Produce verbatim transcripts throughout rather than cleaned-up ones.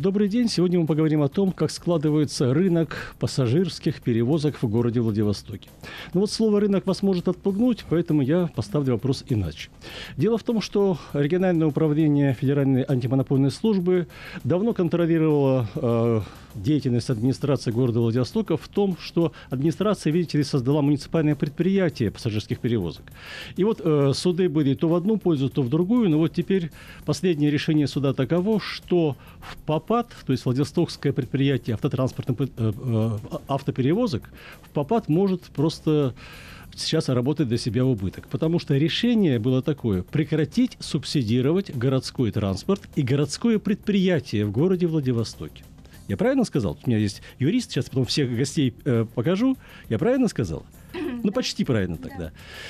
Добрый день. Сегодня мы поговорим о том, как складывается рынок пассажирских перевозок в городе Владивостоке. Но вот слово «рынок» вас может отпугнуть, поэтому я поставлю вопрос иначе. Дело в том, что региональное управление Федеральной антимонопольной службы давно контролировало э, деятельность администрации города Владивостока в том, что администрация, видите ли, создала муниципальное предприятие пассажирских перевозок. И вот э, суды были то в одну пользу, то в другую, но вот теперь последнее решение суда таково, что в ПАПАТ, то есть Владивостокское предприятие автотранспортных э, э, автоперевозок, в ПАПАТ может просто сейчас работать для себя в убыток. Потому что решение было такое: прекратить субсидировать городской транспорт и городское предприятие в городе Владивостоке. Я правильно сказал? У меня есть юрист, сейчас потом всех гостей э, покажу. Я правильно сказал? Ну, почти правильно тогда.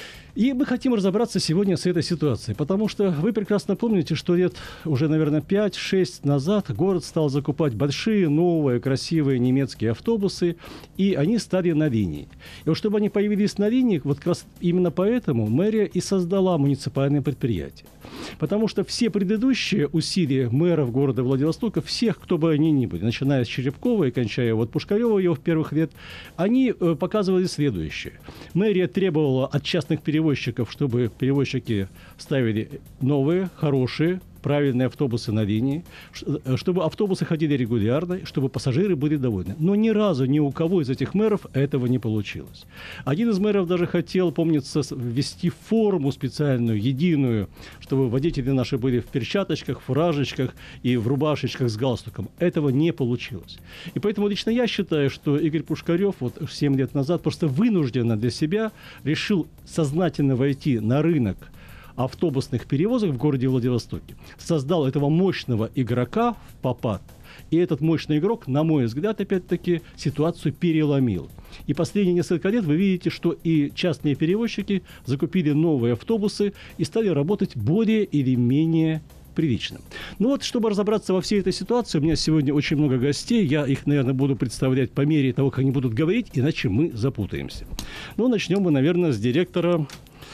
И мы хотим разобраться сегодня с этой ситуацией, потому что вы прекрасно помните, что лет уже, наверное, пять-шесть назад город стал закупать большие, новые, красивые немецкие автобусы, и они стали на линии. И вот чтобы они появились на линии, вот как раз именно поэтому мэрия и создала муниципальное предприятие. Потому что все предыдущие усилия мэров города Владивостока, всех, кто бы они ни были, начиная с Черепкова и кончая вот Пушкарева его в первых лет, они э, показывали следующее. Мэрия требовала от частных перевозчиков, чтобы перевозчики ставили новые, хорошие, правильные автобусы на линии, чтобы автобусы ходили регулярно, чтобы пассажиры были довольны. Но ни разу ни у кого из этих мэров этого не получилось. Один из мэров даже хотел, помнится, ввести форму специальную, единую, чтобы водители наши были в перчаточках, фуражечках и в рубашечках с галстуком. Этого не получилось. И поэтому лично я считаю, что Игорь Пушкарев вот семь лет назад просто вынужденно для себя решил сознательно войти на рынок автобусных перевозок в городе Владивостоке, создал этого мощного игрока в ПАПАТ, и этот мощный игрок, на мой взгляд, опять-таки, ситуацию переломил. И последние несколько лет вы видите, что и частные перевозчики закупили новые автобусы и стали работать более или менее прилично. Ну вот, чтобы разобраться во всей этой ситуации, у меня сегодня очень много гостей. Я их, наверное, буду представлять по мере того, как они будут говорить, иначе мы запутаемся. Ну, начнем мы, наверное, с директора,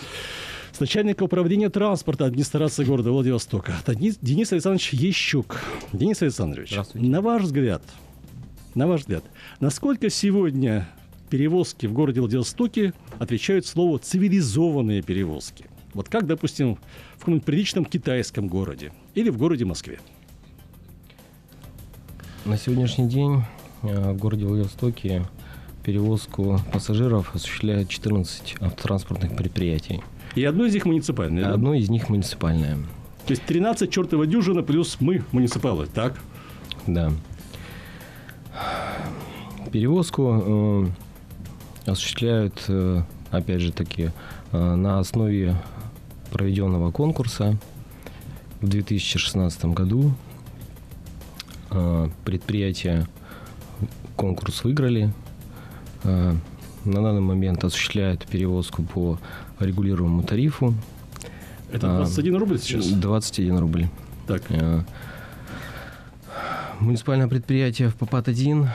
с начальника управления транспорта администрации города Владивостока. Денис, Денис Александрович Ящук. Денис Александрович, на ваш взгляд, на ваш взгляд, насколько сегодня перевозки в городе Владивостоке отвечают слову «цивилизованные перевозки»? Вот как, допустим, в каком-нибудь приличном китайском городе или в городе Москве? На сегодняшний день в городе Владивостоке перевозку пассажиров осуществляет четырнадцать автотранспортных предприятий. И одно из них муниципальное, да? Одно из них муниципальное. То есть тринадцать чертова дюжина плюс мы, муниципалы, так? Да. Перевозку э, осуществляют, э, опять же таки, э, на основе проведенного конкурса в две тысячи шестнадцатом году. Э, предприятия конкурс выиграли. Э, на данный момент осуществляют перевозку по регулируемому тарифу. Это двадцать один рубль сейчас? двадцать один рубль. Так. Муниципальное предприятие в ПАПАТ-один.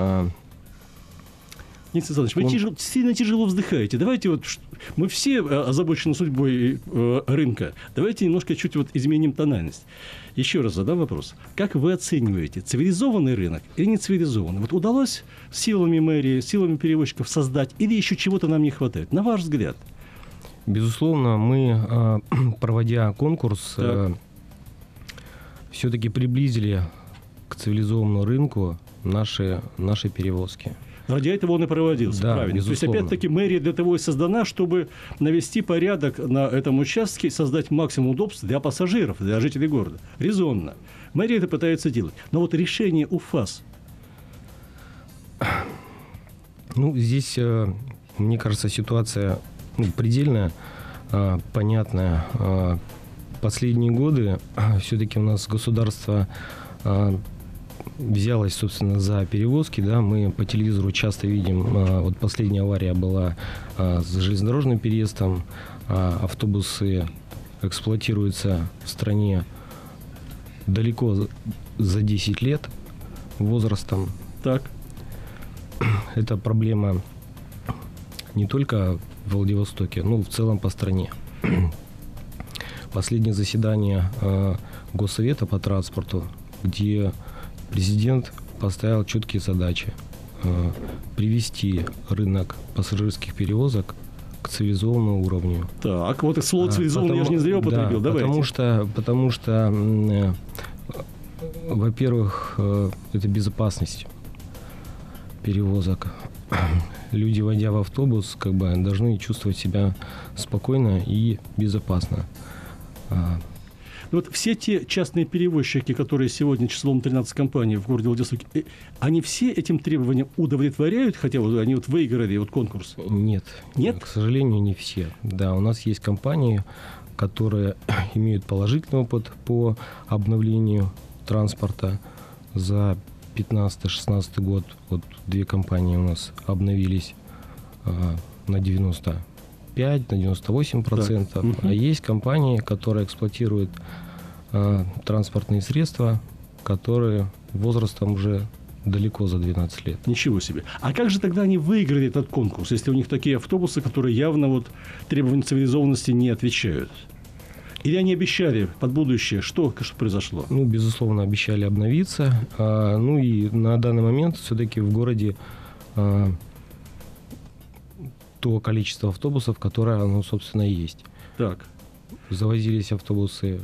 Денис Александрович, вы Он... тяжело, сильно тяжело вздыхаете. Давайте вот, мы все озабочены судьбой э, рынка. Давайте немножко чуть вот изменим тональность. Еще раз задам вопрос. Как вы оцениваете, цивилизованный рынок или не цивилизованный? Вот удалось силами мэрии, силами перевозчиков создать или еще чего-то нам не хватает? На ваш взгляд? Безусловно, мы, проводя конкурс, так. все-таки приблизили к цивилизованному рынку наши, наши перевозки. Ради этого он и проводился, да, правильно. Безусловно. То есть, опять-таки, мэрия для того и создана, чтобы навести порядок на этом участке, создать максимум удобств для пассажиров, для жителей города. Резонно. Мэрия это пытается делать. Но вот решение УФАС. Ну, здесь, мне кажется, ситуация ну, предельно э, понятная. Э, последние годы э, все-таки у нас государство э, взялось, собственно, за перевозки. Да, мы по телевизору часто видим, э, вот последняя авария была э, с железнодорожным переездом. Э, автобусы эксплуатируются в стране далеко за десять лет возрастом. Так. Это проблема не только в Владивостоке, но в целом по стране. Последнее заседание э, Госсовета по транспорту, где президент поставил четкие задачи э, привести рынок пассажирских перевозок к цивилизованному уровню. Так, вот слово цивилизованный я же не зря употребил. Да, Давайте. Потому что, потому что э, во-первых, э, это безопасность перевозок. Люди, войдя в автобус, как бы должны чувствовать себя спокойно и безопасно. Вот все те частные перевозчики, которые сегодня числом тринадцать компаний в городе Владивостоке, они все этим требованиям удовлетворяют, хотя вот они вот выиграли вот конкурс? Нет. Нет? К сожалению, не все. Да, у нас есть компании, которые имеют положительный опыт по обновлению транспорта. За пятнадцатый-шестнадцатый год вот две компании у нас обновились а, на девяносто пять, на девяносто восемь процентов. Угу. А есть компании, которые эксплуатируют а, транспортные средства, которые возрастом уже далеко за двенадцать лет. Ничего себе. А как же тогда они выиграли этот конкурс, если у них такие автобусы, которые явно вот требованиям цивилизованности не отвечают? Или они обещали под будущее? Что, что произошло? Ну, безусловно, обещали обновиться. А, ну и на данный момент все-таки в городе а, то количество автобусов, которое оно, собственно, и есть. Так. Завозились автобусы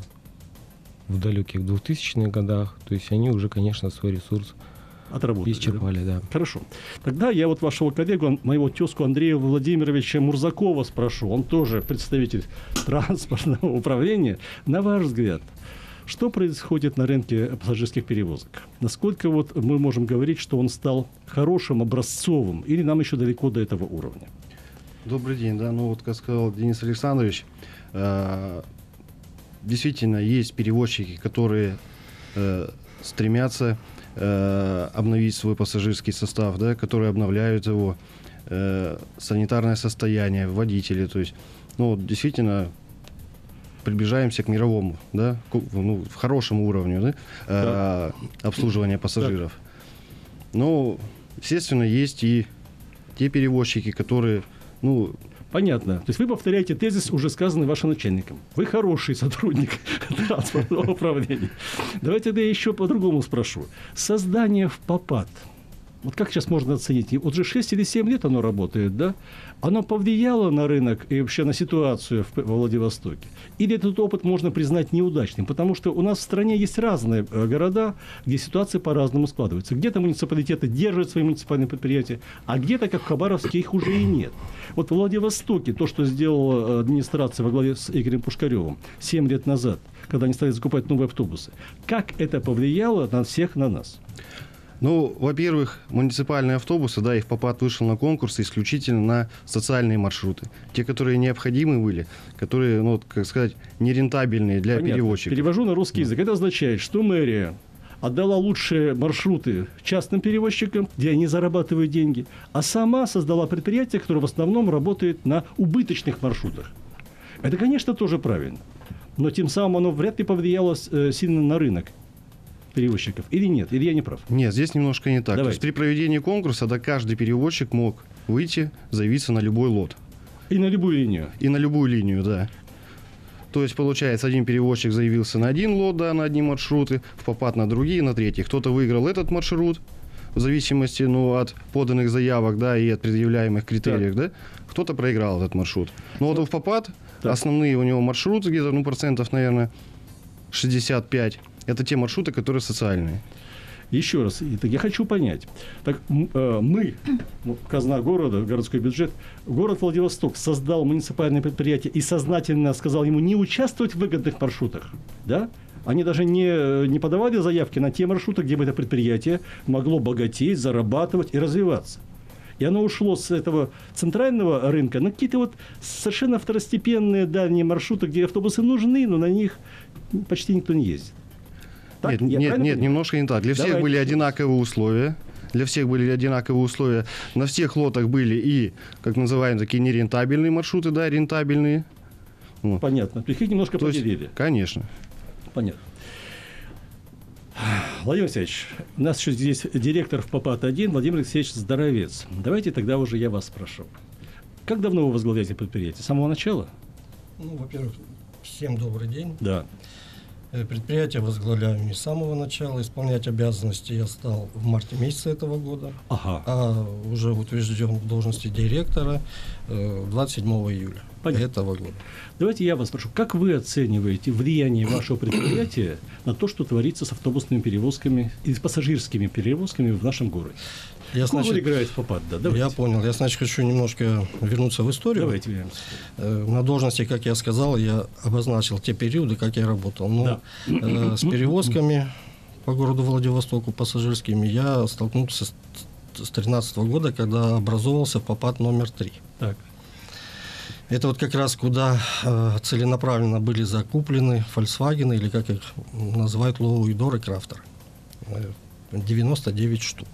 в далеких двухтысячных годах. То есть они уже, конечно, свой ресурс отработали, исчерпали, да? Да. Хорошо. Тогда я вот вашего коллегу, моего тезку Андрея Владимировича Мурзакова спрошу. Он тоже представитель транспортного управления. На ваш взгляд, что происходит на рынке пассажирских перевозок? Насколько вот мы можем говорить, что он стал хорошим, образцовым, или нам еще далеко до этого уровня? Добрый день. Да, ну вот, как сказал Денис Александрович, э, действительно есть перевозчики, которые э, стремятся обновить свой пассажирский состав, да, которые обновляют его, э, санитарное состояние, водители, то есть, ну, действительно, приближаемся к мировому, да, к, ну, в хорошем уровню, да, э, обслуживания пассажиров. Но, естественно, есть и те перевозчики, которые, ну... Понятно. То есть вы повторяете тезис, уже сказанный вашим начальником. Вы хороший сотрудник транспортного управления. Давайте тогда я еще по-другому спрошу. Создание в ПАПАТ. Вот как сейчас можно оценить? Вот же шесть или семь лет оно работает, да? Оно повлияло на рынок и вообще на ситуацию в, во Владивостоке? Или этот опыт можно признать неудачным? Потому что у нас в стране есть разные города, где ситуация по-разному складывается. Где-то муниципалитеты держат свои муниципальные предприятия, а где-то, как в Хабаровске, их уже и нет. Вот в Владивостоке то, что сделала администрация во главе с Игорем Пушкаревым семь лет назад, когда они стали закупать новые автобусы, как это повлияло на всех, на нас? Ну, во-первых, муниципальные автобусы, да, и в ПАПАТ вышел на конкурс исключительно на социальные маршруты. Те, которые необходимы были, которые, ну, как сказать, нерентабельные для Понятно. перевозчиков. Перевожу на русский язык. Это означает, что мэрия отдала лучшие маршруты частным перевозчикам, где они зарабатывают деньги, а сама создала предприятие, которое в основном работает на убыточных маршрутах. Это, конечно, тоже правильно. Но тем самым оно вряд ли повлияло сильно на рынок перевозчиков. Или нет? Или я не прав? Нет, здесь немножко не так. Давайте. То есть при проведении конкурса, да, каждый перевозчик мог выйти, заявиться на любой лот. И на любую линию? И на любую линию, да. То есть, получается, один перевозчик заявился на один лот, да, на одни маршруты, в ПАПАТ на другие, на третьи. Кто-то выиграл этот маршрут, в зависимости, ну, от поданных заявок, да, и от предъявляемых критериев, так. Да. Кто-то проиграл этот маршрут. Но вот в ПАПАТ так. Основные у него маршруты, где-то, ну, процентов, наверное, шестьдесят пять. Это те маршруты, которые социальные. Еще раз, я хочу понять. Так мы, казна города, городской бюджет, город Владивосток создал муниципальное предприятие и сознательно сказал ему не участвовать в выгодных маршрутах. Да? Они даже не, не подавали заявки на те маршруты, где бы это предприятие могло богатеть, зарабатывать и развиваться. И оно ушло с этого центрального рынка на какие-то вот совершенно второстепенные дальние маршруты, где автобусы нужны, но на них почти никто не ездит. Так, нет, нет, нет, немножко не так. Для всех Давайте. были одинаковые условия. Для всех были одинаковые условия. На всех лотах были и, как называем, такие нерентабельные маршруты, да, рентабельные. Понятно. То есть их немножко То поделили. Есть, конечно. Понятно. Владимир Алексеевич, у нас еще здесь директор в ПАПАТ один, Владимир Алексеевич Здоровец. Давайте тогда уже я вас спрошу. Как давно вы возглавляете предприятие? С самого начала? Ну, во-первых, всем добрый день. Да. Предприятие возглавляю не с самого начала. Исполнять обязанности я стал в марте месяце этого года, Ага. а уже утвержден в должности директора двадцать седьмого июля Понятно. этого года. Давайте я вас спрошу, как вы оцениваете влияние вашего предприятия на то, что творится с автобусными перевозками и с пассажирскими перевозками в нашем городе? Я, Какую значит, роль играет ФАПАД? Да, давайте. я понял. Я, значит, хочу немножко вернуться в историю. Давайте вернемся. Э, На должности, как я сказал, я обозначил те периоды, как я работал. Но Да. э, с перевозками по городу Владивостоку пассажирскими я столкнулся с две тысячи тринадцатого года, когда образовался ФАПАД номер три. Так. Это вот как раз куда э, целенаправленно были закуплены Volkswagen, или как их называют, Лоуидор и Крафтер. Э, девяносто девять штук.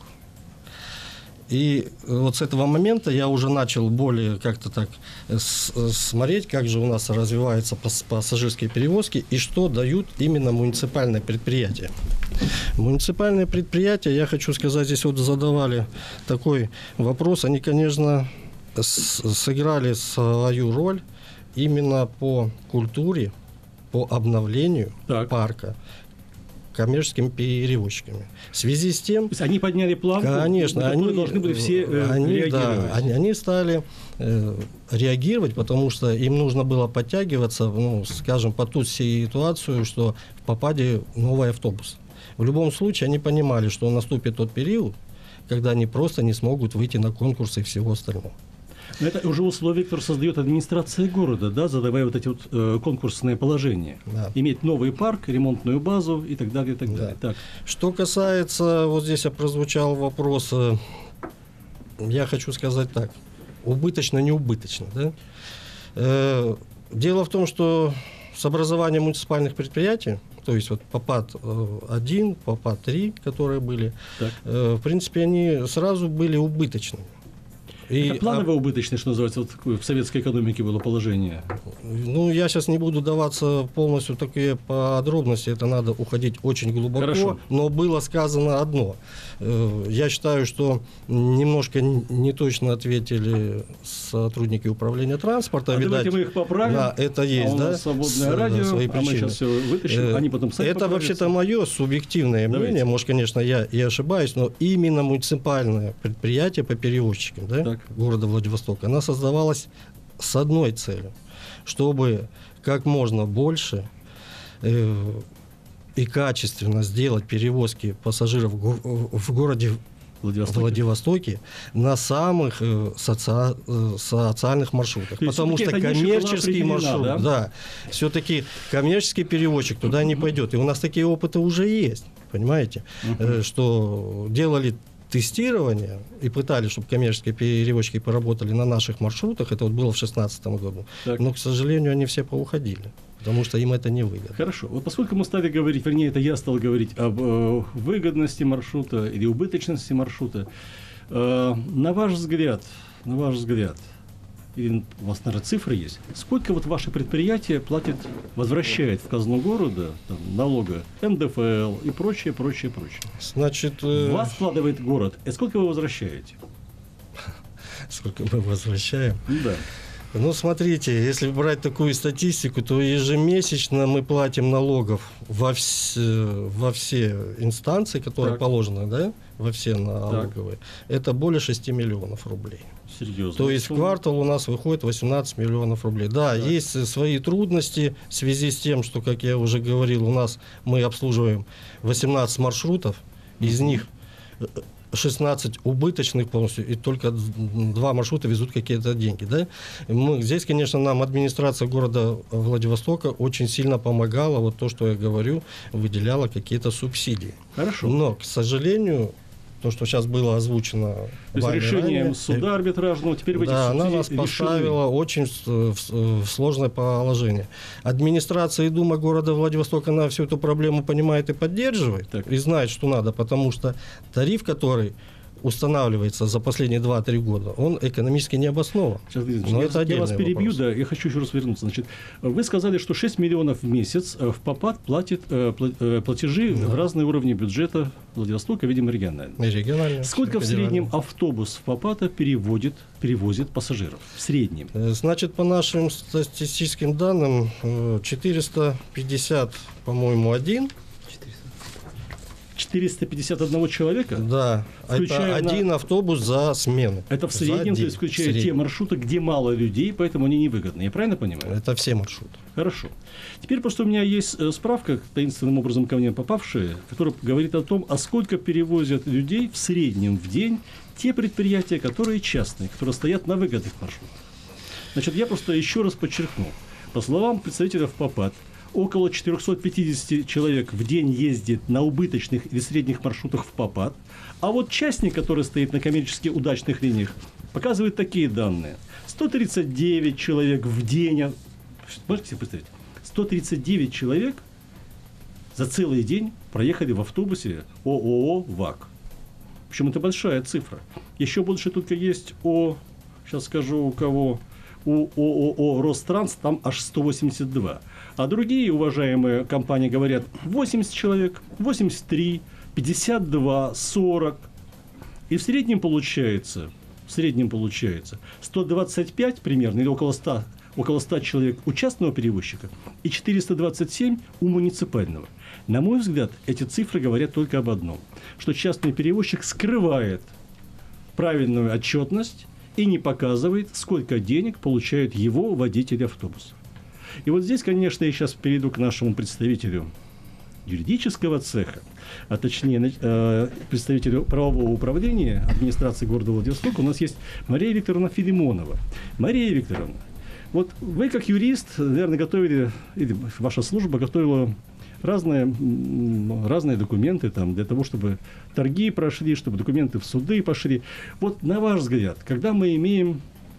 И вот с этого момента я уже начал более как-то так с- смотреть, как же у нас развиваются пас- пассажирские перевозки и что дают именно муниципальные предприятия. Муниципальные предприятия, я хочу сказать, здесь вот задавали такой вопрос, они, конечно, с- сыграли свою роль именно по культуре, по обновлению Так. парка коммерческими перевозчиками. В связи с тем, То есть они подняли планку, конечно, на которую они должны были все э, они, реагировать. да, они, они стали э, реагировать, потому что им нужно было подтягиваться, ну, скажем, по ту ситуацию, что в ПАПАДе новый автобус. В любом случае они понимали, что наступит тот период, когда они просто не смогут выйти на конкурсы и всего остального. Но это уже условия, которые создает администрация города, да, задавая вот эти вот э, конкурсные положения. Да. Иметь новый парк, ремонтную базу и так далее, и так Да. далее. Так. Что касается, вот здесь прозвучал вопрос, э, я хочу сказать так, убыточно, не убыточно. Да? Э, Дело в том, что с образованием муниципальных предприятий, то есть вот ПАПАД один, ПАПАД три, которые были, Так. э, в принципе, они сразу были убыточными. И, Это планово убыточное, что называется, вот такое в советской экономике было положение. Ну, я сейчас не буду даваться полностью такие подробности, это надо уходить очень глубоко. Хорошо. Но было сказано одно. Э, Я считаю, что немножко не точно ответили сотрудники управления транспорта. А Видать, давайте мы их поправим. да, это есть, а у да, нас свободное с- радио, свои а мы причины. сейчас все вытащим, Э, они потом сами Это поправятся. вообще-то мое субъективное Давайте. мнение, может, конечно, я и ошибаюсь, но именно муниципальное предприятие по перевозчикам, да, Так. города Владивостока, она создавалась с одной целью, чтобы как можно больше э, и качественно сделать перевозки пассажиров в го- в городе Владивостоке. Владивостоке на самых э, соци- э, социальных маршрутах. То есть Потому всё-таки что эта ниша была коммерческий определена, маршрут, да? да, все-таки коммерческий перевозчик туда не пойдет. И у нас такие опыты уже есть, понимаете, Э, что делали тестирование и пытались, чтобы коммерческие перевозчики поработали на наших маршрутах. Это вот было в две тысячи шестнадцатом году. Так. Но, к сожалению, они все поуходили, потому что им это не выгодно. Хорошо. Вот поскольку мы стали говорить, вернее, это я стал говорить об э, выгодности маршрута или убыточности маршрута, э, на ваш взгляд, на ваш взгляд, или у вас, наверное, цифры есть, сколько вот ваше предприятие платит, возвращает в казну города там, налога, эн дэ эф эл и прочее, прочее, прочее? Значит, э, Вас вкладывает город, и сколько вы возвращаете? сколько мы возвращаем? Да. Ну, смотрите, если брать такую статистику, то ежемесячно мы платим налогов во, вс- во все инстанции, которые Так. положены, да, во все налоговые. Это более шести миллионов рублей. Серьезно. То есть в квартал у нас выходит восемнадцать миллионов рублей. Да, Так. есть э, свои трудности в связи с тем, что, как я уже говорил, у нас мы обслуживаем восемнадцать маршрутов, из них э, шестнадцать убыточных полностью, и только два маршрута везут какие-то деньги. Да? Мы, здесь, конечно, нам администрация города Владивостока очень сильно помогала, вот то, что я говорю, выделяла какие-то субсидии. Хорошо. Но, к сожалению, то, что сейчас было озвучено То есть вами решением ранее, суда арбитражного теперь в этих да, она нас субсидий решены. поставила очень в, в- в сложное положение. Администрация и Дума города Владивостока, она всю эту проблему понимает и поддерживает, Так. и знает, что надо, потому что тариф, который устанавливается за последние два-три года, он экономически не обоснован. Сейчас, Но я, это я вас перебью, вопрос. да, я хочу еще раз вернуться. Значит, вы сказали, что шесть миллионов в месяц в ПОПАД платит э, платежи да. в разные уровни бюджета Владивостока, видимо, регионально. Регионально. Сколько в среднем автобус в ПОПАДа переводит, перевозит пассажиров? В среднем? Значит, по нашим статистическим данным, четыреста пятьдесят, по-моему, один. четыреста пятьдесят один человека? Да, включая это один на... автобус за смену. Это в среднем, то есть включая те маршруты, где мало людей, поэтому они невыгодны. Я правильно понимаю? Это все маршруты. Хорошо. Теперь просто у меня есть справка, таинственным образом ко мне попавшая, которая говорит о том, а сколько перевозят людей в среднем в день те предприятия, которые частные, которые стоят на выгодных маршрутах. Значит, я просто еще раз подчеркну. По словам представителей ПОПАД, около четыреста пятьдесят человек в день ездит на убыточных или средних маршрутах в ПОПАД, а вот частник, который стоит на коммерчески удачных линиях, показывает такие данные. сто тридцать девять человек в день, можете себе представить, сто тридцать девять человек за целый день проехали в автобусе ООО «ВАК». Причем это большая цифра. Еще больше только есть о, сейчас скажу у кого, у ООО «Ространс», там аж сто восемьдесят два. А другие уважаемые компании говорят восемьдесят человек, восемьдесят три, пятьдесят два, сорок. И в среднем получается, в среднем получается сто двадцать пять примерно, или около ста, около ста человек у частного перевозчика и четыреста двадцать семь у муниципального. На мой взгляд, эти цифры говорят только об одном, что частный перевозчик скрывает правильную отчетность и не показывает, сколько денег получают его водители автобуса. И вот здесь, конечно, я сейчас перейду к нашему представителю юридического цеха, а точнее представителю правового управления администрации города Владивостока. У нас есть Мария Викторовна Филимонова. Мария Викторовна, вот вы как юрист, наверное, готовили, или ваша служба готовила разные, разные документы там, для того, чтобы торги прошли, чтобы документы в суды пошли. Вот на ваш взгляд, когда мы имеем,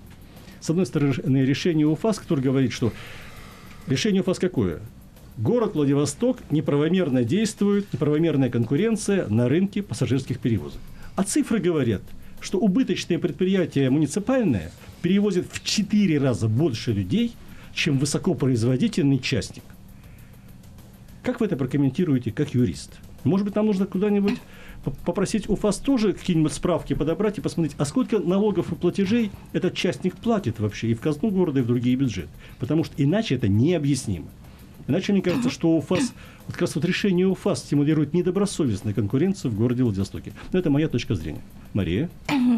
с одной стороны, решение УФАС, которое говорит, что решение УФАС какое? Город Владивосток неправомерно действует, неправомерная конкуренция на рынке пассажирских перевозок. А цифры говорят, что убыточные предприятия муниципальные перевозят в четыре раза больше людей, чем высокопроизводительный частник. Как вы это прокомментируете как юрист? Может быть, нам нужно куда-нибудь попросить УФАС тоже какие-нибудь справки подобрать и посмотреть, а сколько налогов и платежей этот частник платит вообще и в казну города, и в другие бюджеты. Потому что иначе это необъяснимо. Иначе мне кажется, что УФАС, вот как раз вот решение УФАС стимулирует недобросовестную конкуренцию в городе Владивостоке. Но это моя точка зрения. Мария?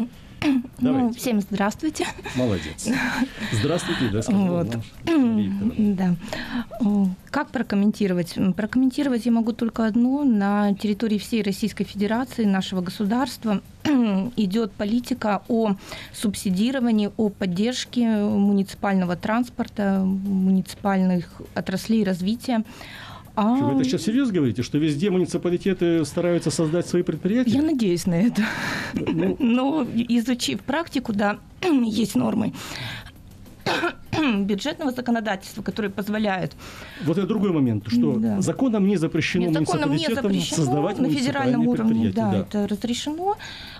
Ну, всем здравствуйте. Молодец. Здравствуйте, да, сказала, вот. Да. Как прокомментировать? Прокомментировать я могу только одно. На территории всей Российской Федерации, нашего государства, идет политика о субсидировании, о поддержке муниципального транспорта, муниципальных отраслей развития. А... Вы это сейчас серьезно говорите, что везде муниципалитеты стараются создать свои предприятия? Я надеюсь на это. Ну... Но изучив практику, да, есть нормы бюджетного законодательства, которые позволяют... Вот это другой момент, что да. законом не запрещено Нет, законом муниципалитетам не запрещено, создавать на федеральном уровне, да, да, это разрешено.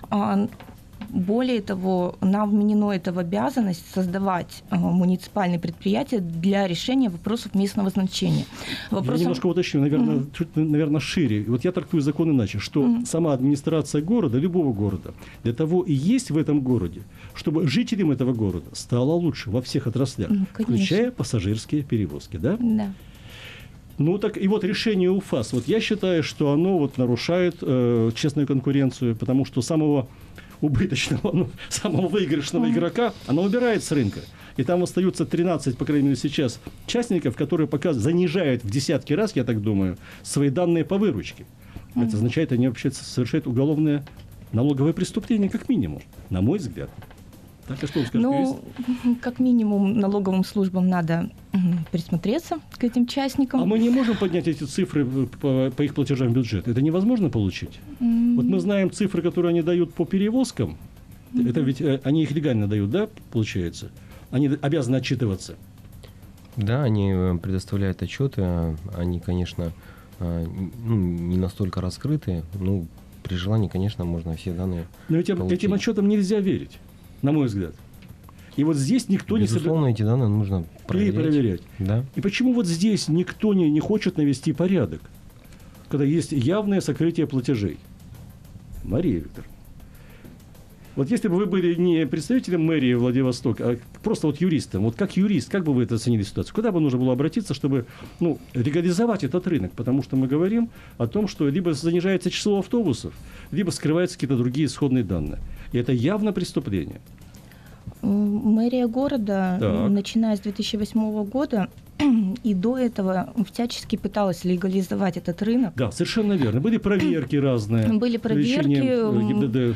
Более того, нам вменено это в обязанность создавать э, муниципальные предприятия для решения вопросов местного значения. Вопросом... Я немножко уточню, наверное, mm-hmm. чуть, наверное, шире. Вот я трактую закон иначе, что mm-hmm. сама администрация города, любого города, для того и есть в этом городе, чтобы жителям этого города стало лучше во всех отраслях, mm, включая пассажирские перевозки, да? Да. Ну так и вот решение УФАС, вот я считаю, что оно вот нарушает э, честную конкуренцию, потому что самого убыточного, ну, самого выигрышного mm-hmm. игрока, она убирает с рынка. И там остаются тринадцать, по крайней мере, сейчас частников, которые пока занижают в десятки раз, я так думаю, свои данные по выручке. Mm-hmm. Это означает, они вообще совершают уголовное налоговое преступление, как минимум, на мой взгляд. Так, а что вы скажете, ну, юрист? Как минимум, налоговым службам надо присмотреться к этим частникам. А мы не можем поднять эти цифры по, по их платежам в бюджет? Это невозможно получить? Mm-hmm. Вот мы знаем цифры, которые они дают по перевозкам. Mm-hmm. Это ведь они их легально дают, да, получается? Они обязаны отчитываться. Да, они предоставляют отчеты. Они, конечно, ну, не настолько раскрыты. Ну, при желании, конечно, можно все данные Но ведь получить. Этим отчетам нельзя верить, на мой взгляд. И вот здесь никто Безусловно, не собирается... эти данные нужно проверять. проверять. Да. И почему вот здесь никто не, не хочет навести порядок, когда есть явное сокрытие платежей? Мария Викторовна, вот если бы вы были не представителем мэрии Владивостока, а просто вот юристом, вот как юрист, как бы вы это оценили ситуацию? Куда бы нужно было обратиться, чтобы ну, легализовать этот рынок? Потому что мы говорим о том, что либо занижается число автобусов, либо скрываются какие-то другие исходные данные. И это явно преступление. Мэрия города, так. начиная с две тысячи восьмого года, и до этого всячески пыталась легализовать этот рынок. Да, совершенно верно. Были проверки разные. Были проверки.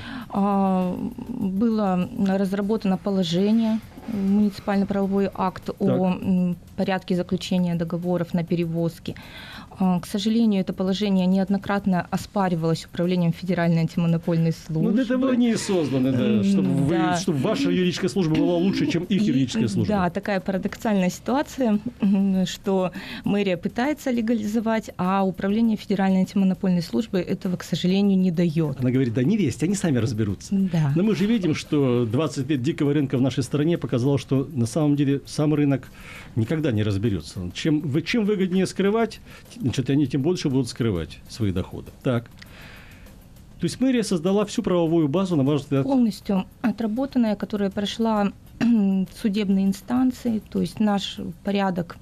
Было разработано положение, муниципально-правовой акт так. о порядке заключения договоров на перевозки. К сожалению, это положение неоднократно оспаривалось управлением Федеральной антимонопольной службы. Ну, для того они и созданы, да, чтобы, да. Вы, чтобы ваша юридическая служба была лучше, чем их юридическая служба. Да, такая парадоксальная ситуация, что мэрия пытается легализовать, а управление Федеральной антимонопольной службы этого, к сожалению, не дает. Она говорит, да не лезьте, они сами разберутся. Да. Но мы же видим, что двадцать лет дикого рынка в нашей стране показало, что на самом деле сам рынок никогда не разберется. Чем, вы, чем выгоднее скрывать, значит, они тем больше будут скрывать свои доходы. Так. То есть мэрия создала всю правовую базу, на ваш взгляд? Полностью отработанная, которая прошла судебные инстанции. То есть наш порядок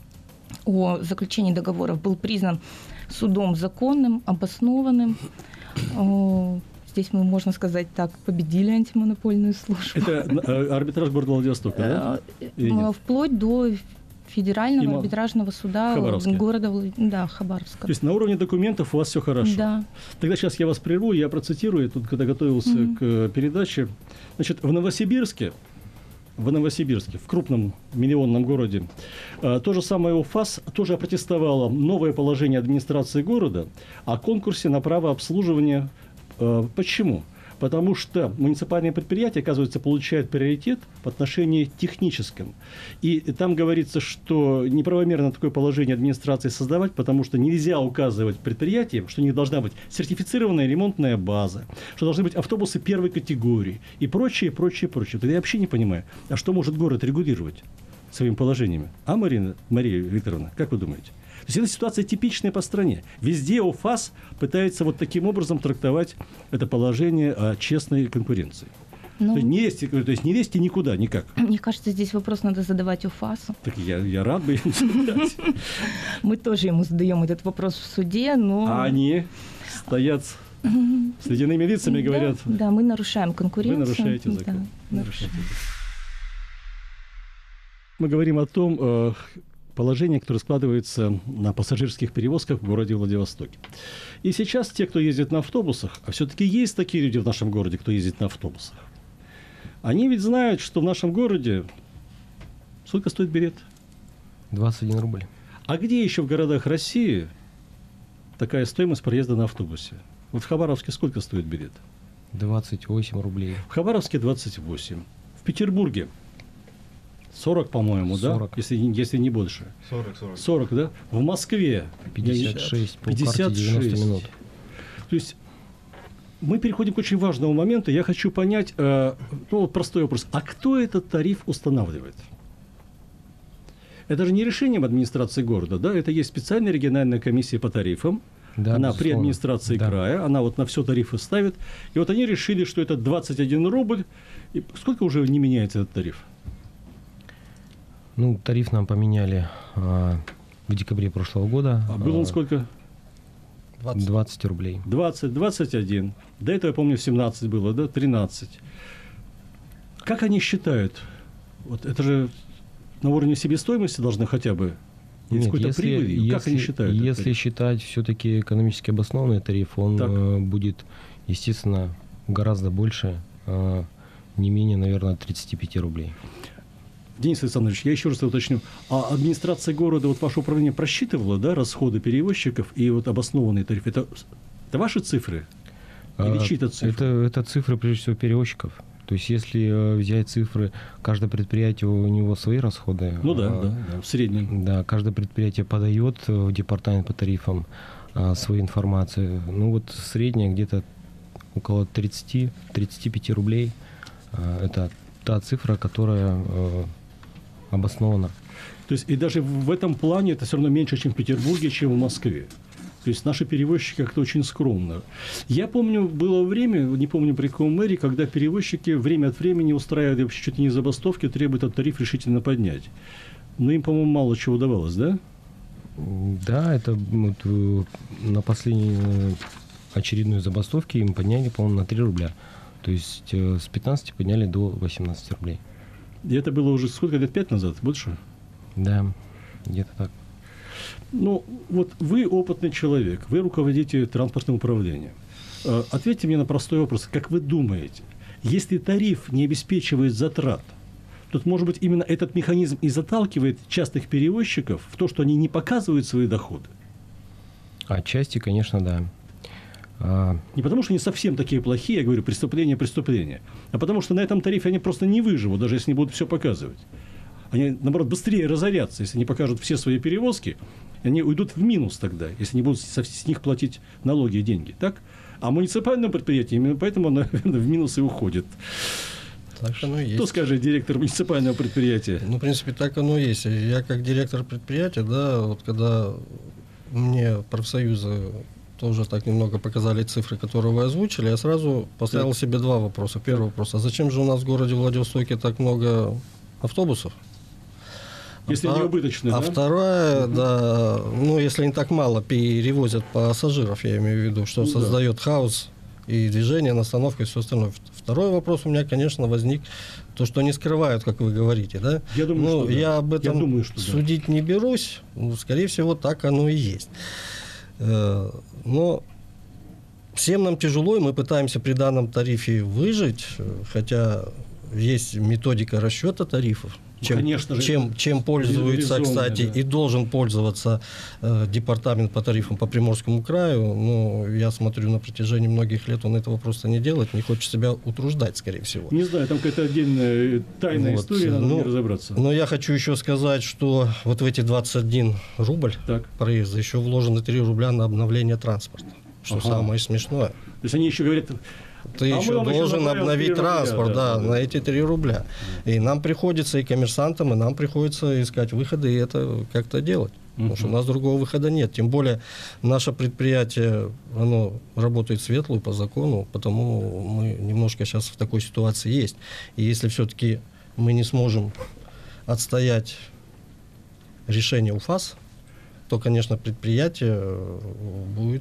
о заключении договоров был признан судом законным, обоснованным. Здесь мы, можно сказать так, победили антимонопольную службу. Это арбитраж города Владивостока, да? Вплоть до Федерального Има... арбитражного суда Хабаровске. города да, Хабаровска. То есть на уровне документов у вас все хорошо. Да. Тогда сейчас я вас прерву, я процитирую, тут, когда готовился mm-hmm. к передаче. Значит, в Новосибирске, в Новосибирске, в крупном миллионном городе, то же самое УФАС тоже опротестовало новое положение администрации города о конкурсе на право обслуживания. Почему? Потому что муниципальные предприятия, оказывается, получают приоритет в отношении техническом. И там говорится, что неправомерно такое положение администрации создавать, потому что нельзя указывать предприятиям, что у них должна быть сертифицированная ремонтная база, что должны быть автобусы первой категории и прочее, прочее, прочее. Тогда я вообще не понимаю, а что может город регулировать своими положениями? А, Марина, Мария Викторовна, как вы думаете? То есть эта ситуация типичная по стране. Везде УФАС пытается вот таким образом трактовать это положение о честной конкуренции. Ну, то, есть не лезьте, то есть не лезьте никуда, никак. Мне кажется, здесь вопрос надо задавать УФАСу. Так я, я рад бы ему задать. Мы тоже ему задаем этот вопрос в суде, но... А они стоят с ледяными лицами и говорят... Да, мы нарушаем конкуренцию. Вы нарушаете закон. Мы говорим о том... положение, которое складывается на пассажирских перевозках в городе Владивостоке. И сейчас те, кто ездит на автобусах, а все-таки есть такие люди в нашем городе, кто ездит на автобусах, они ведь знают, что в нашем городе сколько стоит билет? двадцать один рубль. А где еще в городах России такая стоимость проезда на автобусе? Вот в Хабаровске сколько стоит билет? двадцать восемь рублей. В Хабаровске двадцать восемь. В Петербурге сорок, по-моему, да? Если, если не больше. сорок, сорок. сорок, да? В Москве пятьдесят шесть, пятьдесят шесть. девяносто минут. То есть мы переходим к очень важному моменту. Я хочу понять, э, ну, вот простой вопрос. А кто этот тариф устанавливает? Это же не решением администрации города, да? Это есть специальная региональная комиссия по тарифам. Да, она безусловно. При администрации да. края, она вот на все тарифы ставит. И вот они решили, что это двадцать один рубль. И сколько уже не меняется этот тариф? Ну, тариф нам поменяли а, в декабре прошлого года. А был он сколько? двадцать. двадцать рублей. двадцать, двадцать один. До этого, я помню, семнадцать было, да? тринадцать. Как они считают? Вот это же на уровне себестоимости должны хотя бы... Нет, какой-то если, прибыли. если, как они считают? Если считать все-таки экономически обоснованный тариф, он э, будет, естественно, гораздо больше, э, не менее, наверное, тридцать пять рублей. Денис Александрович, я еще раз уточню. А администрация города, вот ваше управление просчитывало, да, расходы перевозчиков и вот обоснованный тариф? Это, это ваши цифры? Или а, чьи-то цифры? Это, это цифры, прежде всего, перевозчиков. То есть, если взять цифры, каждое предприятие, у него свои расходы. Ну да, а, да, да, в среднем. Да, каждое предприятие подает в департамент по тарифам а, свою информацию. Ну вот средняя где-то около тридцать-тридцать пять рублей. Это та цифра, которая обоснована. То есть и даже в этом плане это все равно меньше, чем в Петербурге, чем в Москве. То есть наши перевозчики как-то очень скромно. Я помню, было время, не помню при каком мэре, когда перевозчики время от времени устраивали вообще чуть ли не забастовки, требуют этот тариф решительно поднять. Но им, по-моему, мало чего удавалось, да? Да, это вот, на последней очередной забастовке им подняли, по-моему, на три рубля. То есть с пятнадцати подняли до восемнадцати рублей. И это было уже сколько, лет пять назад? Больше? Да, где-то так. Ну, вот вы опытный человек, вы руководите транспортным управлением. Ответьте мне на простой вопрос. Как вы думаете, если тариф не обеспечивает затрат, тут, может быть, именно этот механизм и заталкивает частных перевозчиков в то, что они не показывают свои доходы? Отчасти, конечно, да. А... Не потому, что они совсем такие плохие, я говорю, преступление, преступление, а потому, что на этом тарифе они просто не выживут, даже если не будут все показывать. Они, наоборот, быстрее разорятся, если они покажут все свои перевозки, они уйдут в минус тогда, если не будут с них платить налоги и деньги. Так? А муниципальное предприятие именно поэтому, наверное, в минус и уходит. Так оно и есть. Что скажет директор муниципального предприятия? Ну, в принципе, так оно и есть. Я как директор предприятия, да, вот когда мне профсоюзы тоже так немного показали цифры, которые вы озвучили, я сразу поставил так. себе два вопроса. Первый вопрос: а зачем же у нас в городе Владивостоке так много автобусов? Если а, они убыточные, а да? вторая, угу. да, ну, если они так мало перевозят пассажиров, я имею в виду, что ну, создает да. хаос и движение на остановке и все остальное. Второй вопрос у меня, конечно, возник, то, что они скрывают, как вы говорите, да? Я думаю, ну, что я да. об этом я думаю, что судить да. не берусь, ну, скорее всего, так оно и есть. Но всем нам тяжело, и мы пытаемся при данном тарифе выжить, хотя есть методика расчета тарифов. Чем, Конечно же, чем, чем пользуется, кстати, да. и должен пользоваться э, департамент по тарифам по Приморскому краю. Но я смотрю, на протяжении многих лет он этого просто не делает, не хочет себя утруждать, скорее всего. Не знаю, там какая-то отдельная тайная вот. история, надо ну, не разобраться. Но я хочу еще сказать, что вот в эти двадцать один рубль так. проезда еще вложено три рубля на обновление транспорта, что ага. самое смешное. То есть они еще говорят... Ты а еще должен еще обновить транспорт, рубля, да, да, да, на эти три рубля. И нам приходится, и коммерсантам, и нам приходится искать выходы, и это как-то делать. Uh-huh. Потому что у нас другого выхода нет. Тем более наше предприятие, оно работает светлую по закону, потому мы немножко сейчас в такой ситуации есть. И если все-таки мы не сможем отстоять решение УФАС, то, конечно, предприятие будет...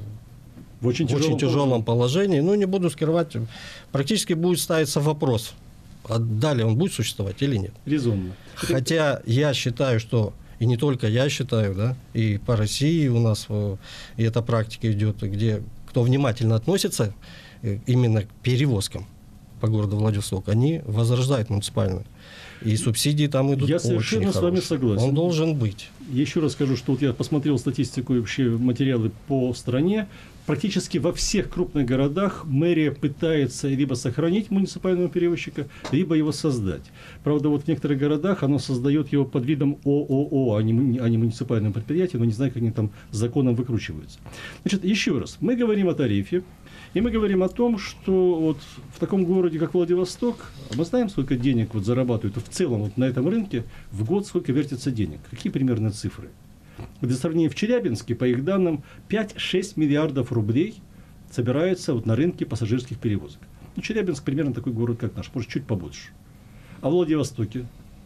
В очень, в очень тяжелом, тяжелом положении. Ну, не буду скрывать, практически будет ставиться вопрос, а далее он будет существовать или нет. Резонно. Хотя я считаю, что, и не только я считаю, да, и по России у нас и эта практика идет, где кто внимательно относится именно к перевозкам по городу Владивосток, они возрождают муниципальную. И субсидии там идут я очень совершенно хорошие. с вами согласен. Он должен быть. Еще раз скажу, что вот я посмотрел статистику и вообще материалы по стране. Практически во всех крупных городах мэрия пытается либо сохранить муниципального перевозчика, либо его создать. Правда, вот в некоторых городах оно создает его под видом ООО, а не, а не муниципального предприятия, но не знаю, как они там законом выкручиваются. Значит, еще раз, мы говорим о тарифе, и мы говорим о том, что вот в таком городе, как Владивосток, мы знаем, сколько денег вот зарабатывают в целом вот на этом рынке, в год сколько вертится денег. Какие примерные цифры? Для сравнения, в Челябинске, по их данным, пять-шесть миллиардов рублей собирается вот на рынке пассажирских перевозок. Ну, Челябинск примерно такой город, как наш, может, чуть побольше. А в Владивостоке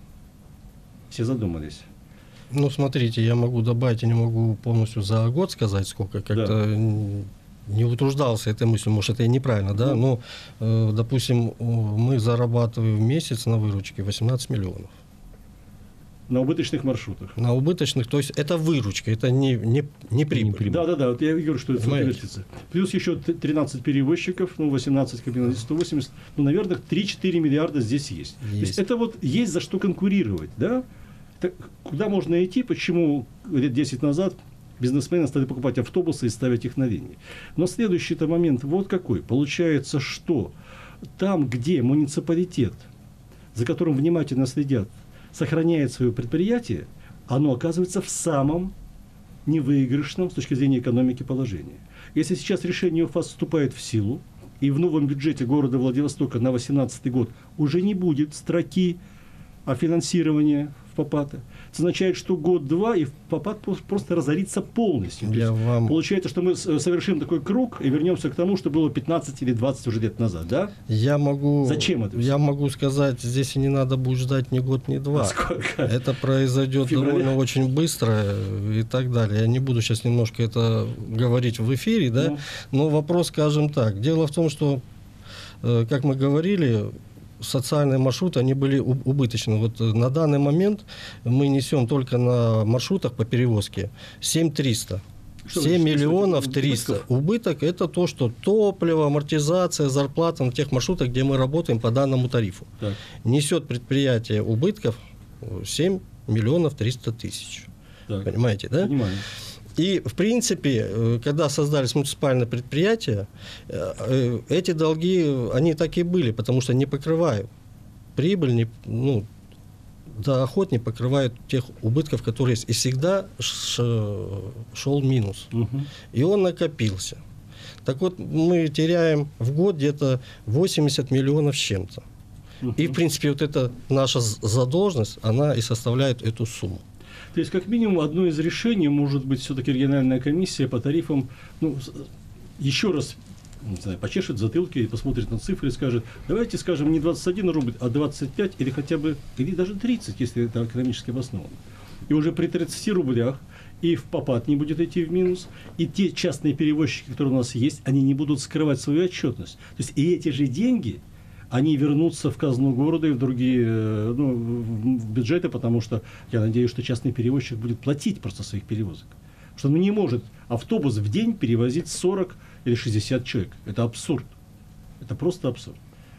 все задумались. Ну, смотрите, я могу добавить, я не могу полностью за год сказать, сколько, как-то да. не утруждался этой мыслью, может, это и неправильно, да, но, э, допустим, мы зарабатываем в месяц на выручке восемнадцать миллионов. На убыточных маршрутах. На убыточных, то есть это выручка, это не, не, не прибыль. Да, да, да, вот я говорю, что это вертится. Плюс еще тринадцать перевозчиков, ну, восемнадцать, как сто восемьдесят, ну, наверное, три-четыре миллиарда здесь есть. есть. То есть это вот есть за что конкурировать, да? Это, куда можно идти, почему лет десять назад бизнесмены стали покупать автобусы и ставить их на линии. Но следующий-то момент вот какой. Получается, что там, где муниципалитет, за которым внимательно следят, сохраняет свое предприятие, оно оказывается в самом невыигрышном с точки зрения экономики положении. Если сейчас решение УФАС вступает в силу, и в новом бюджете города Владивостока на две тысячи восемнадцатый год уже не будет строки о финансировании в ПОПАТа. Это означает, что год-два и ПОПАТ просто разорится полностью. Я вам... Получается, что мы совершим такой круг и вернемся к тому, что было пятнадцать или двадцать уже лет назад, да? Я могу... Зачем это? Я могу сказать, здесь и не надо будет ждать ни год, ни два. А сколько? Это произойдет довольно очень быстро и так далее. Я не буду сейчас немножко это говорить в эфире, да? Ну. Но вопрос, скажем так. Дело в том, что, как мы говорили, социальные маршруты, они были убыточны. Вот на данный момент мы несем только на маршрутах по перевозке семь триста. семь миллионов триста. Убыток – это то, что топливо, амортизация, зарплата на тех маршрутах, где мы работаем по данному тарифу. Так. Несет предприятие убытков семь миллионов триста тысяч. Так. Понимаете, да? Понимаю. И, в принципе, когда создались муниципальные предприятия, эти долги, они так и были, потому что не покрывают прибыль, не, ну, доход не покрывает тех убытков, которые есть. И всегда шел минус. Угу. И он накопился. Так вот, мы теряем в год где-то восемьдесят миллионов с чем-то. Угу. И, в принципе, вот эта наша задолженность, она и составляет эту сумму. То есть, как минимум, одно из решений может быть все-таки региональная комиссия по тарифам, ну, еще раз, не знаю, почешет затылки и посмотрит на цифры и скажет, давайте скажем не двадцать один рубль, а двадцать пять или хотя бы, или даже тридцать, если это экономически обосновано. И уже при тридцати рублях и в ПОПАТ не будет идти в минус, и те частные перевозчики, которые у нас есть, они не будут скрывать свою отчетность. То есть, и эти же деньги, они вернутся в казну города и в другие, ну, в бюджеты, потому что я надеюсь, что частный перевозчик будет платить просто своих перевозок. Потому что он не может автобус в день перевозить сорок или шестьдесят человек. Это абсурд. Это просто абсурд.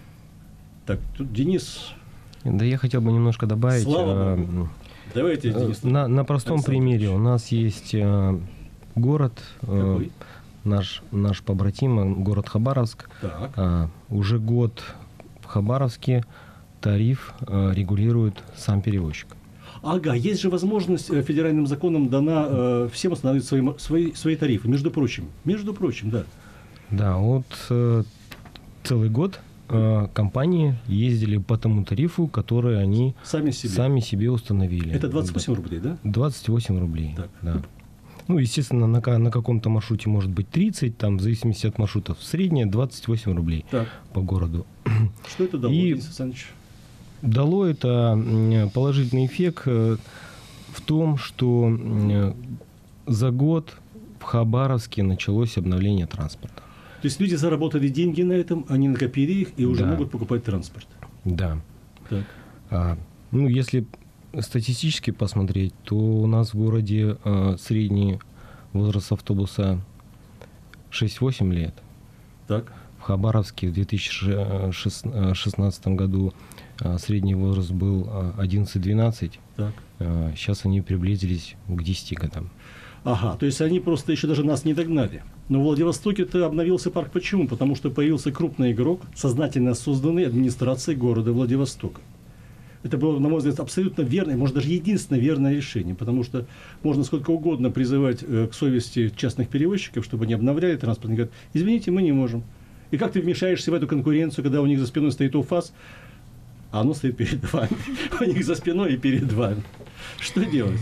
Так, тут Денис... Да я хотел бы немножко добавить. Слава Богу. Давайте, Денис. На, на простом примере. У нас есть город... Какой? Наш, наш побратим, город Хабаровск. Так. Уже год... В Хабаровске тариф э, регулирует сам перевозчик. Ага, есть же возможность э, федеральным законом дана э, всем устанавливать свои, свои, свои тарифы, между прочим. Между прочим, да. Да, вот э, целый год э, компании ездили по тому тарифу, который они сами себе, сами себе установили. Это двадцать восемь рублей, да? двадцать восемь рублей, так. Да. Ну, естественно, на, на каком-то маршруте может быть тридцать, там, в зависимости от маршрутов. Средняя двадцать восемь рублей так. По городу. Что это дало, Денис Александрович? Дало это положительный эффект в том, что за год в Хабаровске началось обновление транспорта. То есть люди заработали деньги на этом, они накопили их и уже да. могут покупать транспорт. Да. Так. А, ну, если... статистически посмотреть, то у нас в городе э, средний возраст автобуса шесть-восемь лет. Так. В Хабаровске в две тысячи шестнадцатом году э, средний возраст был одиннадцать-двенадцать. Так. Э, сейчас они приблизились к десяти годам. Ага, то есть они просто еще даже нас не догнали. Но в Владивостоке-то обновился парк. Почему? Потому что появился крупный игрок, сознательно созданный администрацией города Владивостока. Это было, на мой взгляд, абсолютно верное, может, даже единственное верное решение, потому что можно сколько угодно призывать э, к совести частных перевозчиков, чтобы они обновляли транспорт. Они говорят, извините, мы не можем. И как ты вмешаешься в эту конкуренцию, когда у них за спиной стоит УФАС, а оно стоит перед вами. У них за спиной и перед вами. Что делать?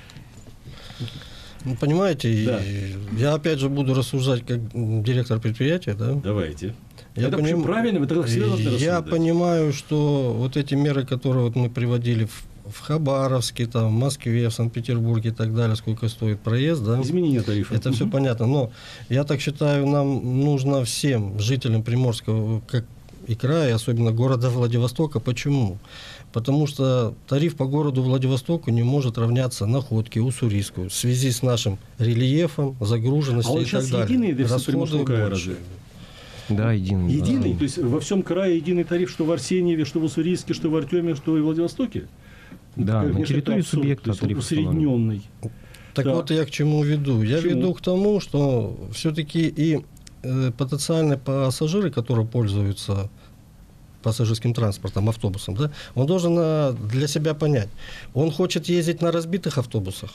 Ну, понимаете, да. Я опять же буду рассуждать как директор предприятия, да? Давайте. Я это поним... правильно, вы тогда всегда должны рассуждать. Я понимаю, что вот эти меры, которые вот мы приводили в, в Хабаровске, там, в Москве, в Санкт-Петербурге и так далее, сколько стоит проезд, да? Изменение тарифа. Это угу. все понятно. Но я так считаю, нам нужно всем жителям Приморского, как и края, особенно города Владивостока. Почему? Потому что тариф по городу Владивостоку не может равняться Находке, Уссурийску в связи с нашим рельефом, загруженностью а и так далее. А он сейчас единый для всего Приморского края разве? Да, единый. Единый? Да. То есть во всем крае единый тариф, что в Арсеньеве, что в Уссурийске, что в Артеме, что и в Владивостоке? Да, на территории субъекта тариф усредненный. Так да. Вот я к чему веду. Я чему? веду к тому, что все-таки и э, потенциальные пассажиры, которые пользуются пассажирским транспортом, автобусом, да, он должен а, для себя понять, он хочет ездить на разбитых автобусах,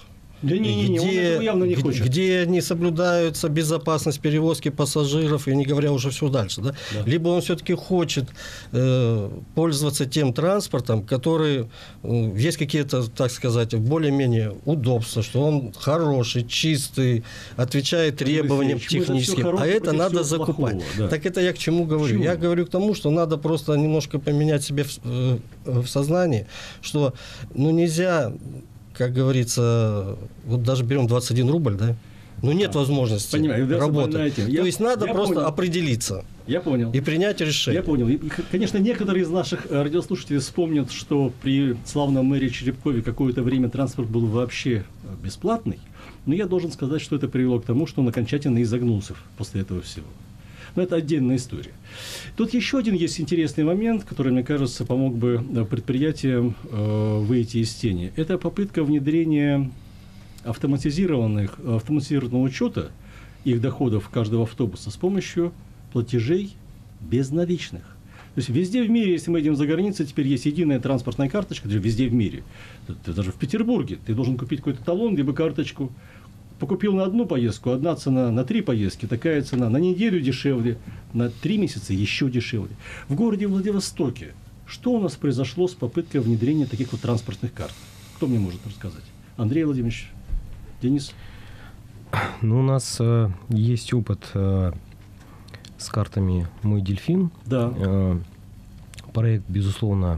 Да не, не, не, он этого явно не где, хочет. где не соблюдается безопасность перевозки пассажиров, и не говоря уже все дальше. Да? Да. Либо он все-таки хочет э, пользоваться тем транспортом, который, э, есть какие-то, так сказать, более-менее удобства, что он хороший, чистый, отвечает требованиям техническим, а это надо закупать. Плохого, да. Так это я к чему говорю? Почему? Я говорю к тому, что надо просто немножко поменять себе в, э, в сознании, что ну, нельзя... Как говорится, вот даже берем двадцать один рубль, да? Ну, нет а, возможности понимаю, работать. Я, То есть надо просто понял. определиться. Я понял. И принять решение. Я понял. И, конечно, некоторые из наших радиослушателей вспомнят, что при славном мэре Черепкове какое-то время транспорт был вообще бесплатный. Но я должен сказать, что это привело к тому, что он окончательно изогнулся после этого всего. Но это отдельная история. Тут еще один есть интересный момент, который, мне кажется, помог бы предприятиям э, выйти из тени. Это попытка внедрения автоматизированных, автоматизированного учета их доходов каждого автобуса с помощью платежей безналичных. То есть везде в мире, если мы идем за границей, теперь есть единая транспортная карточка, везде в мире. Даже в Петербурге ты должен купить какой-то талон, либо карточку. Покупил на одну поездку, одна цена на три поездки, такая цена на неделю дешевле, на три месяца еще дешевле. В городе Владивостоке что у нас произошло с попыткой внедрения таких вот транспортных карт? Кто мне может рассказать? Андрей Владимирович, Денис? Ну, у нас э, есть опыт э, с картами «Мой дельфин». Да. Э, проект, безусловно,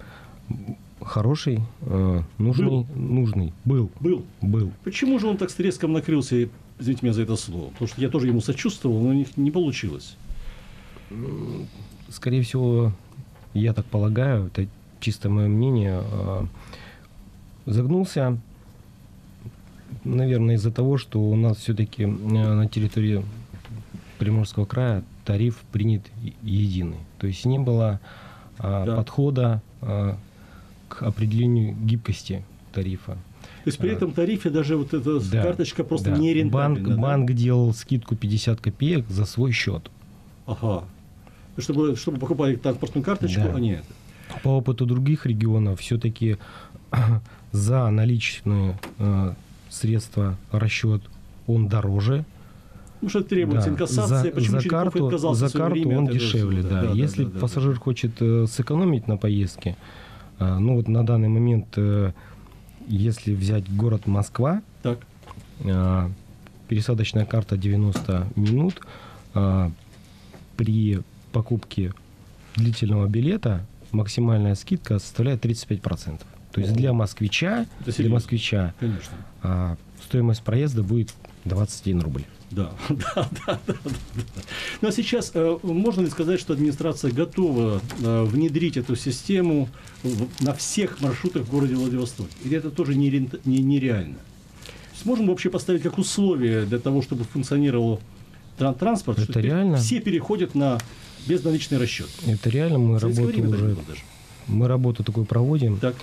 хороший, э, нужный, был. нужный. Был. Был. Был. Почему же он так с треском накрылся, извините меня за это слово? Потому что я тоже ему сочувствовал, но у них не получилось. Скорее всего, я так полагаю, это чисто мое мнение, э, загнулся, наверное, из-за того, что у нас все-таки на территории Приморского края тариф принят единый. То есть не было э, да. подхода э, к определению гибкости тарифа. То есть при этом тарифе даже вот эта да, карточка просто да. не рентабельна. Банк, да? банк делал скидку пятьдесят копеек за свой счет. Ага. Чтобы, чтобы покупали транспортную карточку, да. а не это. По опыту других регионов все-таки за наличные э, средства расчет он дороже. Ну, что требуется да. инкассация, за, почему за карту, отказался за карту он дешевле, да. Да, да. Если да, да, пассажир да. хочет э, сэкономить на поездке, э, ну вот на данный момент, э, если взять город Москва, так. Э, пересадочная карта девяносто минут, э, при покупке длительного билета максимальная скидка составляет тридцать пять процентов. То есть О, для москвича, для москвича э, стоимость проезда будет двадцать один рубль. Да, да, да, да, да. Ну а сейчас э, можно ли сказать, что администрация готова э, внедрить эту систему в, на всех маршрутах в городе Владивостоке? Или это тоже не, не, нереально? Сможем вообще поставить как условие для того, чтобы функционировал тран- транспорт, это что реально? Все переходят на безналичный расчет? Это реально, мы работу уже, мы работу такую проводим. Так.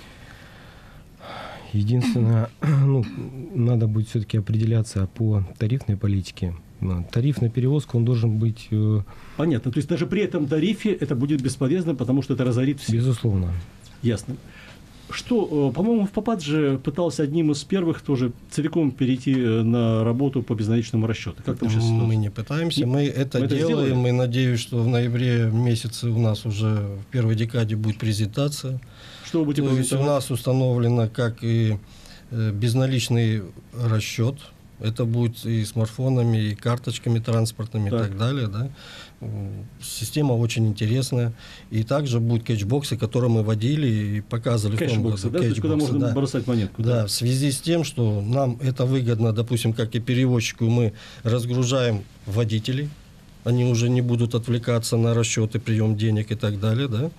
Единственное, ну, надо будет все-таки определяться по тарифной политике. Тариф на перевозку, он должен быть... Понятно. То есть даже при этом тарифе это будет бесполезно, потому что это разорит всех. Безусловно. Ясно. Что, по-моему, в ПАПАД же пытался одним из первых тоже целиком перейти на работу по безналичному расчету. Как там сейчас мы не пытаемся, мы это мы делаем. Мы надеюсь, что в ноябре месяце у нас уже в первой декаде будет презентация. Что вы будете То есть у нас установлено как и безналичный расчет. Это будет и смартфонами, и карточками транспортными, так. и так далее. Да? Система очень интересная. И также будут кэшбоксы, которые мы вводили и показывали. Кэшбоксы, да? То есть куда можно да. бросать монетку. Да. да, в связи с тем, что нам это выгодно, допустим, как и перевозчику, мы разгружаем водителей. Они уже не будут отвлекаться на расчеты, прием денег и так далее. Да?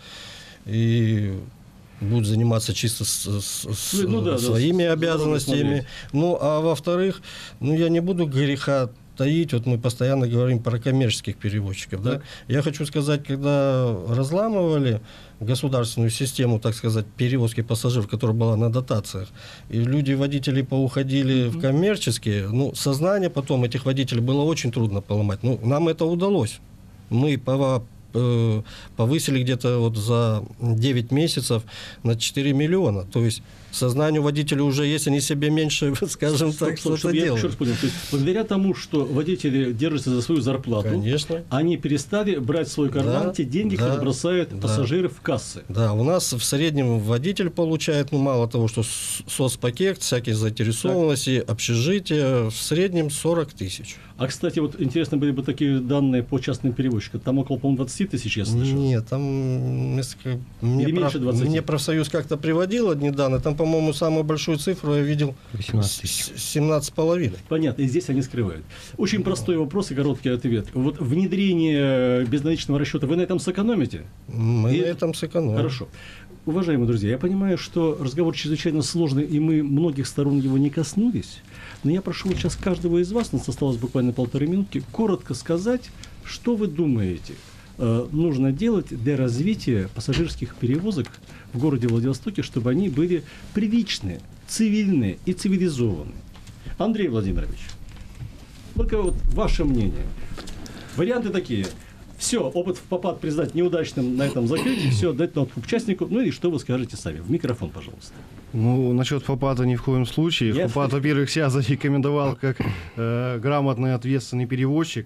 И будут заниматься чисто с, с, ну, да, своими да, обязанностями. Ну, а во-вторых, ну, я не буду греха таить, вот мы постоянно говорим про коммерческих перевозчиков. Да? Да? Я хочу сказать, когда разламывали государственную систему, так сказать, перевозки пассажиров, которая была на дотациях, и люди, водители поуходили mm-hmm. в коммерческие, ну, сознание потом этих водителей было очень трудно поломать. Ну, нам это удалось. Мы по повысили где-то вот за девять месяцев на четыре миллиона. То есть сознанию водителей уже есть, они себе меньше, скажем так, что-то делают. Еще раз понял. То есть, благодаря тому, что водители держатся за свою зарплату, конечно, они перестали брать в свой карман да, те деньги, да, которые бросают да. пассажиры в кассы. Да, у нас в среднем водитель получает, ну, мало того, что соцпакет, всякие заинтересованности, так. общежитие, в среднем сорок тысяч. А, кстати, вот интересно были бы такие данные по частным перевозчикам. Там около, по-моему, двадцать тысяч, я слышал. Нет, там несколько... Мне, Или меньше двадцати? Мне профсоюз как-то приводил одни данные. Там, по-моему, самую большую цифру я видел семнадцать с половиной. Понятно, и здесь они скрывают. Очень простой вопрос и короткий ответ. Вот внедрение безналичного расчета, вы на этом сэкономите? Мы и... на этом сэкономим. Хорошо. Уважаемые друзья, я понимаю, что разговор чрезвычайно сложный, и мы многих сторон его не коснулись, но я прошу вот сейчас каждого из вас, у нас осталось буквально полторы минутки, коротко сказать, что вы думаете, э, нужно делать для развития пассажирских перевозок в городе Владивостоке, чтобы они были привычные, цивильные и цивилизованные. Андрей Владимирович, только вот ваше мнение. Варианты такие. Все, опыт в попад признать неудачным, на этом закрыть, все, дать ноутбук участнику. Ну и что вы скажете сами? В микрофон, пожалуйста. Ну, насчет ФОПАТа ни в коем случае. Я... ФОПАТ, во-первых, себя зарекомендовал как э, грамотный, ответственный перевозчик.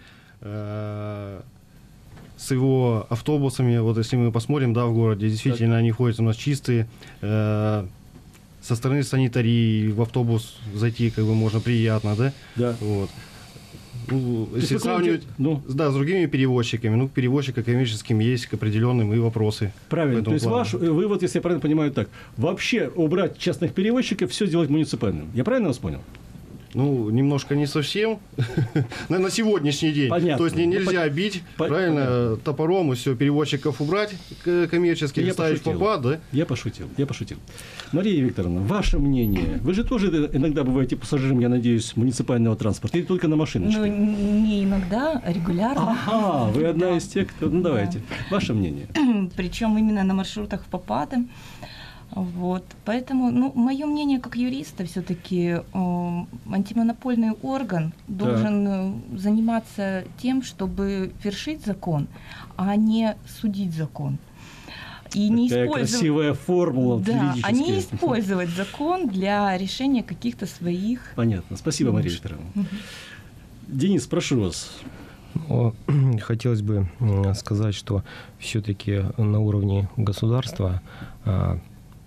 Э, с его автобусами, вот если мы посмотрим, да, в городе, действительно, так. они ходят у нас чистые. Э, со стороны санитарии в автобус зайти как бы можно приятно, да? Да. Вот. Ну, если сравнивать ну, да, с другими перевозчиками, ну, к перевозчикам коммерческим есть определенные и вопросы. Правильно. То есть плану. Ваш вывод, если я правильно понимаю, так, вообще убрать частных перевозчиков, все сделать муниципальным. Я правильно вас понял? Ну, немножко не совсем. На сегодняшний день. Понятно. То есть нельзя ну, бить, по- правильно, понятно. топором и все, перевозчиков убрать коммерческих, я ставить пошутил. ФОПАТ, да? Я пошутил, я пошутил. Мария Викторовна, ваше мнение. Вы же тоже иногда бываете пассажиром, я надеюсь, муниципального транспорта или только на машиночке? Ну, не иногда, а регулярно. Ага, вы одна да. из тех, кто... Ну, давайте. Да. Ваше мнение. Причем именно на маршрутах в попады. Вот. Поэтому, ну, мое мнение как юриста, все-таки э, антимонопольный орган должен э, заниматься тем, чтобы вершить закон, а не судить закон. И не Какая использовать... красивая формула. Да, а не использовать закон для решения каких-то своих... Понятно. Спасибо, Мария Викторовна. Угу. Денис, прошу вас. Но хотелось бы сказать, что все-таки на уровне государства а,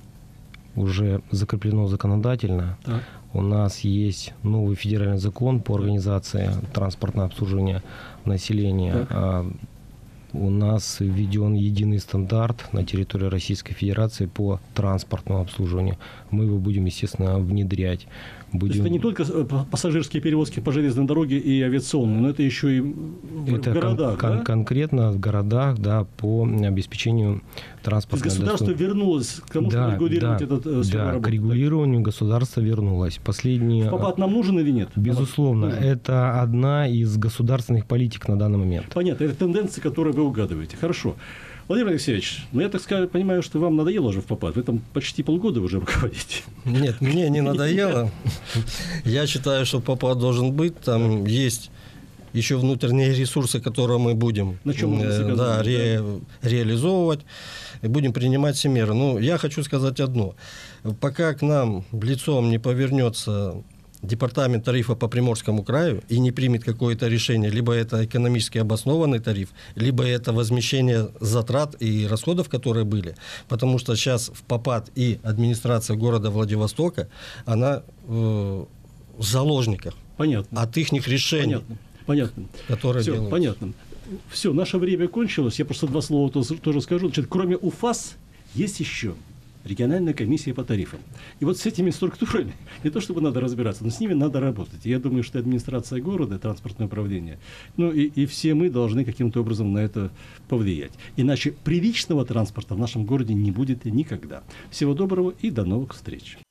уже закреплено законодательно. Так. У нас есть новый федеральный закон по организации транспортного обслуживания населения. А, у нас введен единый стандарт на территории Российской Федерации по транспортному обслуживанию. Мы его будем, естественно, внедрять. Будем... То есть это не только пассажирские перевозки по железной дороге и авиационные, но это еще и в это городах, кон- да? Конкретно в городах, да, по обеспечению транспортной. То есть государство доступ... вернулось к тому, да, чтобы регулировать да, этот э, сферу да, работы. к регулированию так? Государство вернулось. Последние... ФОПАТ нам нужен или нет? Безусловно. Нужен. Это одна из государственных политик на данный момент. Понятно. Это тенденции, которые вы угадываете. Хорошо. Владимир Алексеевич, ну я так сказать, понимаю, что вам надоело уже в ФОПАТ. Вы там почти полгода уже руководите. Нет, мне не надоело. Я считаю, что ФОПАТ должен быть. Там есть еще внутренние ресурсы, которые мы будем На чем мы э, да, ре, реализовывать. И будем принимать все меры. Ну, я хочу сказать одно. Пока к нам лицом не повернется департамент тарифа по Приморскому краю и не примет какое-то решение, либо это экономически обоснованный тариф, либо это возмещение затрат и расходов, которые были. Потому что сейчас в ФОПАТ и администрация города Владивостока, она э, в заложниках. Понятно. От их решений. Понятно. Понятно. Которые Все, делают. понятно. Все, наше время кончилось. Я просто два слова тоже скажу. Значит, кроме УФАС есть еще региональная комиссия по тарифам. И вот с этими структурами не то чтобы надо разбираться, но с ними надо работать. И я думаю, что администрация города, транспортное управление, ну и, и все мы должны каким-то образом на это повлиять. Иначе привычного транспорта в нашем городе не будет никогда. Всего доброго и до новых встреч.